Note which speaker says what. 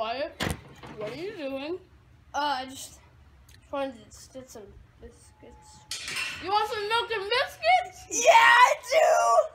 Speaker 1: Wyatt, what are you doing?
Speaker 2: I just wanted to get some biscuits.
Speaker 1: You want some milk and biscuits?
Speaker 2: Yeah, I do!